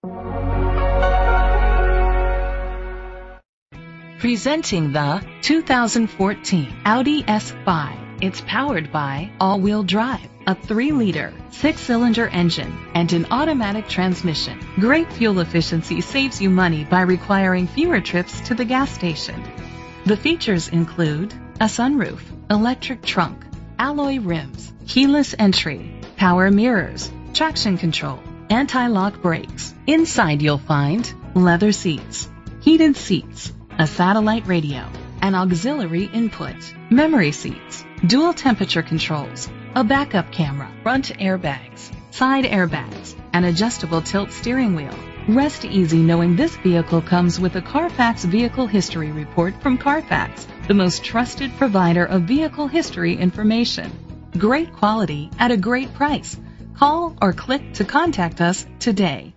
Presenting the 2014 Audi S5. It's powered by all-wheel drive, a 3-liter, 6-cylinder engine, and an automatic transmission. Great fuel efficiency saves you money by requiring fewer trips to the gas station. The features include a sunroof, electric trunk, alloy rims, keyless entry, power mirrors, traction control, anti-lock brakes. Inside you'll find leather seats, heated seats, a satellite radio, an auxiliary input, memory seats, dual temperature controls, a backup camera, front airbags, side airbags, an adjustable tilt steering wheel. Rest easy knowing this vehicle comes with a Carfax Vehicle History Report from Carfax, the most trusted provider of vehicle history information. Great quality at a great price. Call or click to contact us today.